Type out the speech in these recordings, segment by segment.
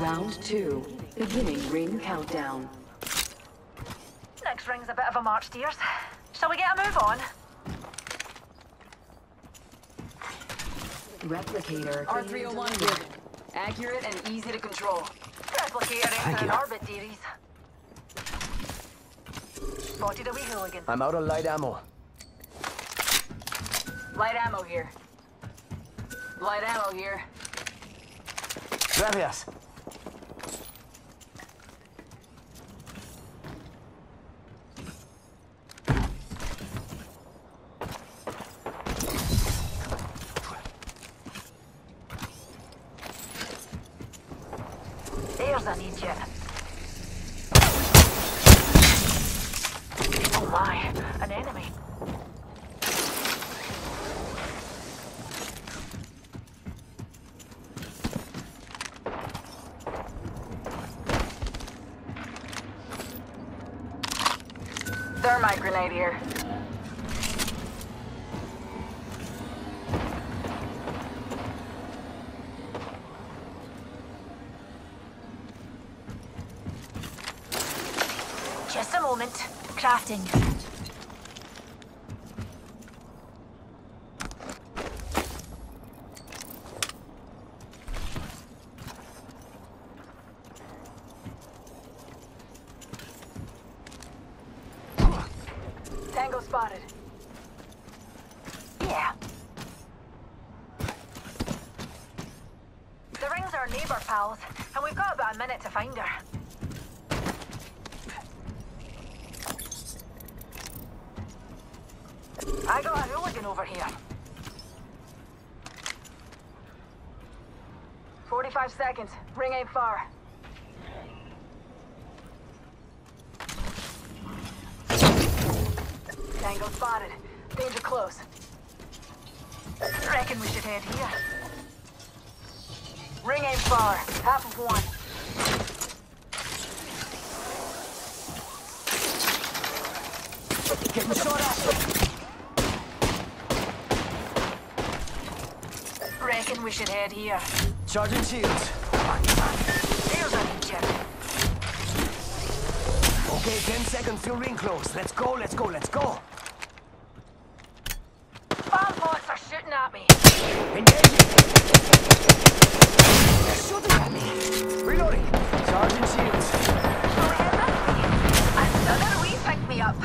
Round 2. Beginning ring countdown. Next ring's a bit of a march, dears. Shall we get a move on? Replicator. R301 good. Accurate and easy to control. Replicator into an orbit, dearies. Spotted a wee hooligan. I'm out of light ammo. Light ammo here. Light ammo here. Gracias. There's an idiot. Oh my, an enemy. Thermite grenade here. Just a moment. Crafting. Tango spotted. Yeah. The ring's our neighbour, pals, and we've got about a minute to find her. I got a hooligan over here. 45 seconds. Ring ain't far. Tango spotted. Danger close. Reckon we should head here. Ring ain't far. Half of one. Getting shot at. Reckon we should head here. Charging shields. There's an idiot. Okay, 10 seconds till ring close. Let's go, let's go, let's go. Bomb bots are shooting at me. Engaging. They're shooting at me. Reloading. Charging shields. Go ahead, that's me. Another wee picked me up.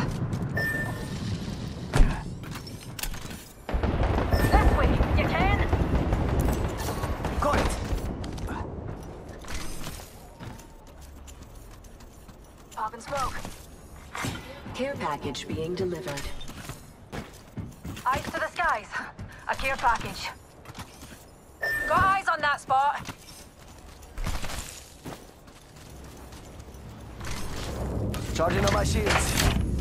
This way, you can. Got it. Pop and smoke. Care package being delivered. Eyes to the skies. A care package. Got eyes on that spot. Charging on my shields.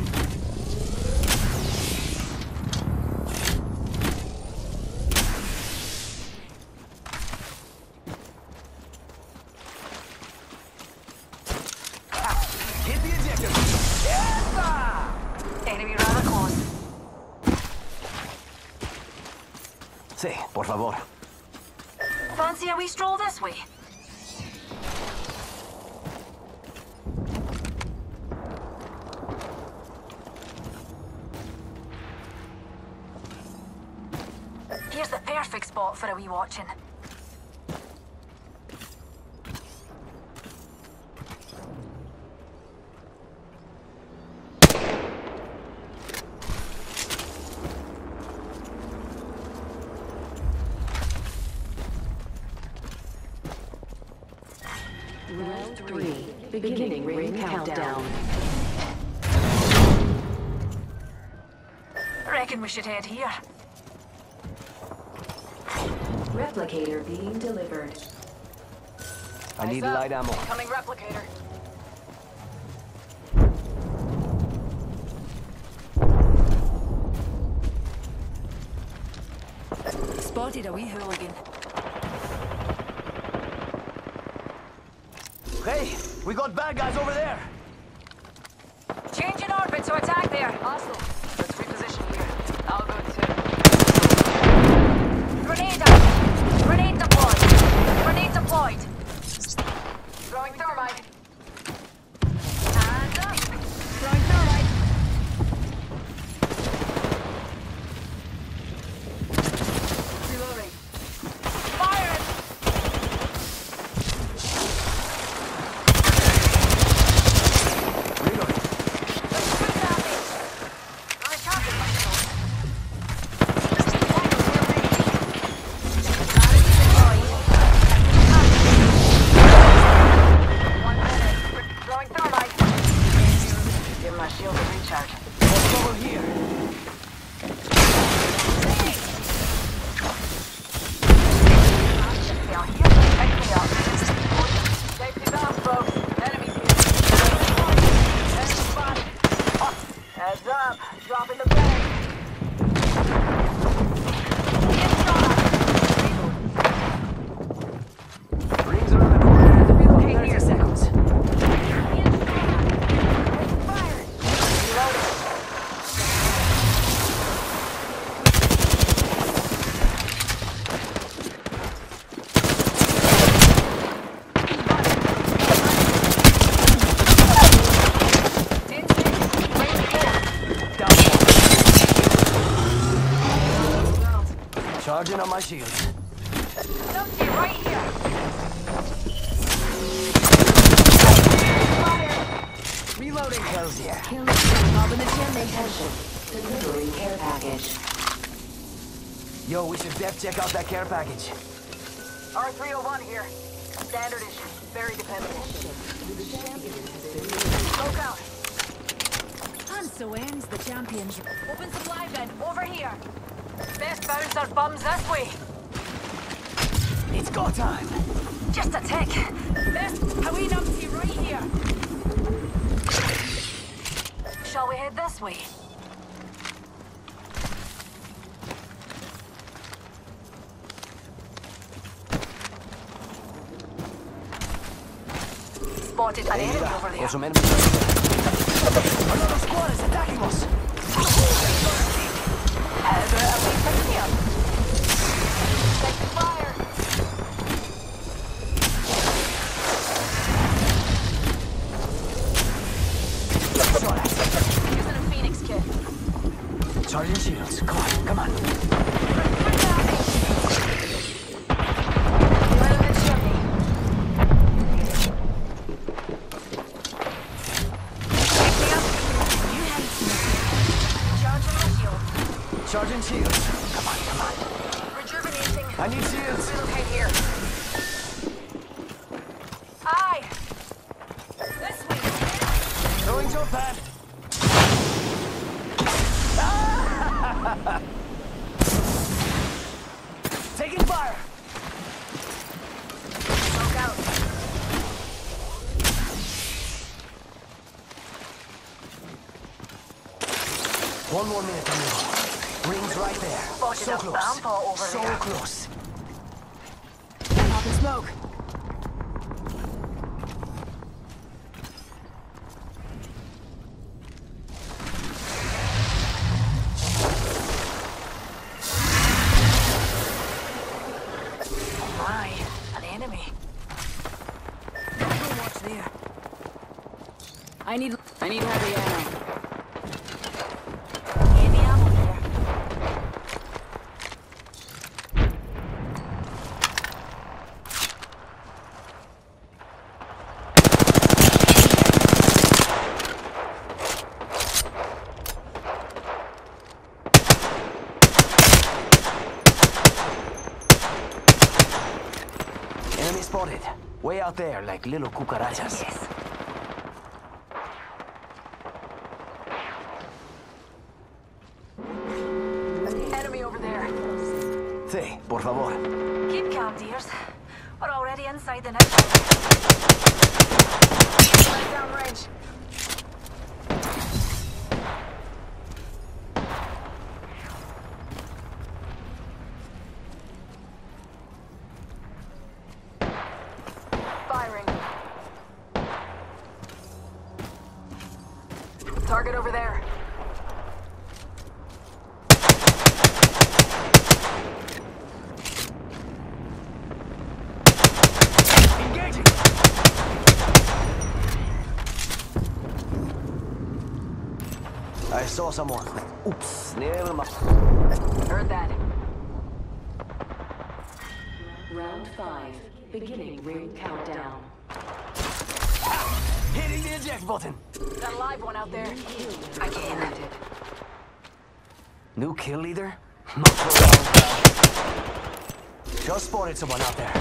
Hit the ejector. Yes! Enemy rather close. Sí, por favor. Fancy a wee stroll this way? Here's the perfect spot for a wee watching. Round 3. Beginning ring countdown. Reckon we should head here. Replicator being delivered. I need Eyes up. light ammo. Coming replicator. Spotted a wee hooligan. Hey, we got bad guys over there. Changing orbit to attack there. Hostile. Let's reposition here. I'll go too. Grenade out. Grenade deployed. Grenade deployed. charge. What's over here? Down here, pick me up. Safety's on, folks. Enemies here. Enemy spotted. Heads up. Dropping the bag. Rings around the corner. The relocate 30 seconds. Fire. Reloading. Charging on my shields. Something right here. Reloading. Hells yeah. Killing mob in the chimney. Attention. Delivering care package. Yo, we should def check out that care package. R301 here. Standard issue. Very dependable. Smoke out. And so ends the championship. Open supply bin. Over here. Best bouncer bums this way. It's go time. Just a tick. Best Haween Umpty right here. Shall we head this way? Spotted an enemy over there. Some enemies. Another squad is attacking us. Take fire. Using a Phoenix kit. Charging shields. Come on, come on. Charging shields. Come on, come on. Rejuvenating. I need shields. Relocate here. Aye. This way. Throwing jump pad. Taking fire. Smoke out. One more minute, amigo. Rings right there. Spotted So a close. Bampa over So there. close. Pop and smoke. My, an enemy. Don't watch there. I need heavy ammo. Heavy ammo here. Enemy spotted. Way out there, like little cucarachas. Yes. Enemy over there. Sí, por favor. Keep calm, dears. We're already inside the next one. Right down range. Firing. Target over there. Engaging. I saw someone. Oops, never mind. Heard that. Round 5. Beginning ring countdown. Hitting the eject button. Got a live one out there. Again. New kill leader? Not for long. Just spotted someone out there.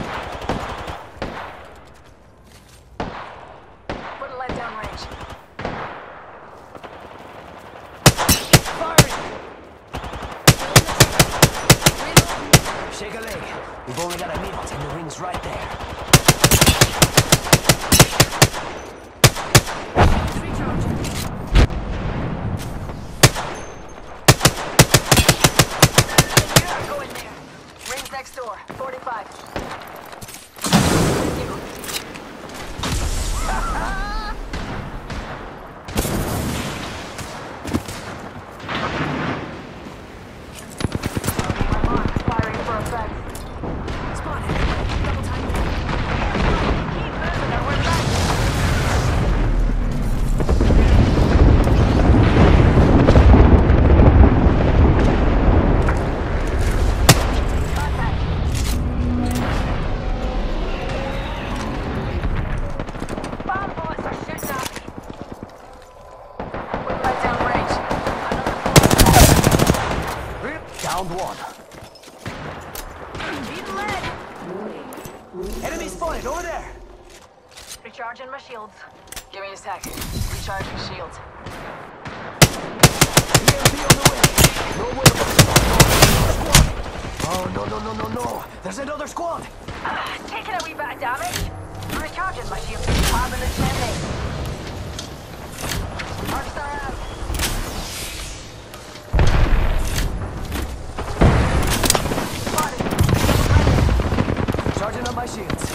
Put a lead down range. only got a minute and the ring's right there. Go in there. Rings next door. 45. Firing for effect. Spotted. Double time. Keep moving or we're back. Contact. Bomb bullets are shooting at me. We're right down range. Downed one. Being led. Enemy spotted over there. Recharging my shields. Give me a sec. Recharging shields. EMP on the way. No way. Oh, no. There's another squad. Taking a wee bit of damage. Recharging my shields. Having a champagne. Arcstar out. Spotted. Charging up my shields.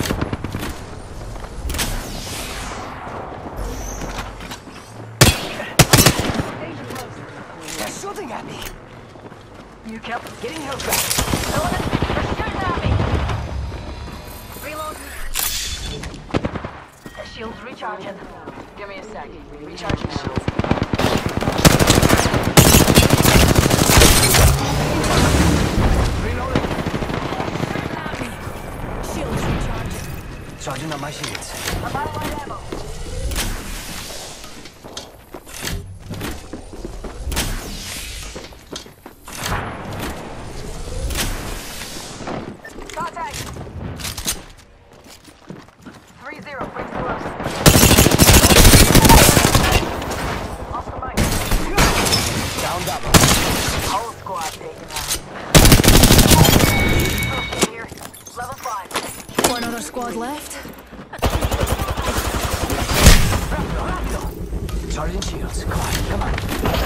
They're shooting at me. You kept Getting held back. they're shooting at me. Reload. The shield's recharging. Give me a sec. Recharging shields. Reloading. Shields recharging. Charging up my shields. I'm out of light ammo. Contact. 3-0, brings to us. Oscar Mike. Down double. Whole squad taken out. Okay, here. Level 5. One other squad left. Rapido. Charging shields. Come on.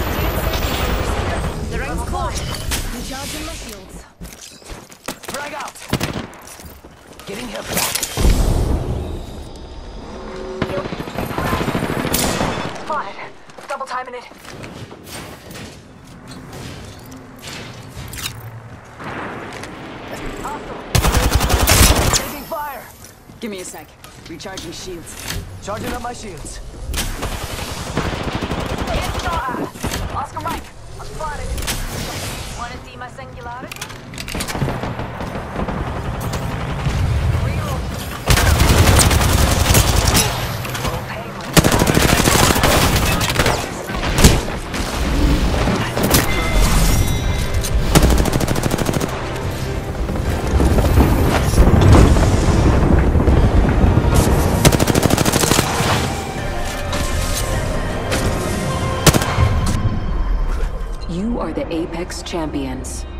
The ring's close. Recharging my shields. Frag out. Getting held back. Spotted. Double timing it. Taking fire. Give me a sec. Recharging shields. Charging up my shields. Get shot at. Oscar Mike. I'm spotted. Wanna see my singularity? Reload. Full payload. You are the Apex Champions.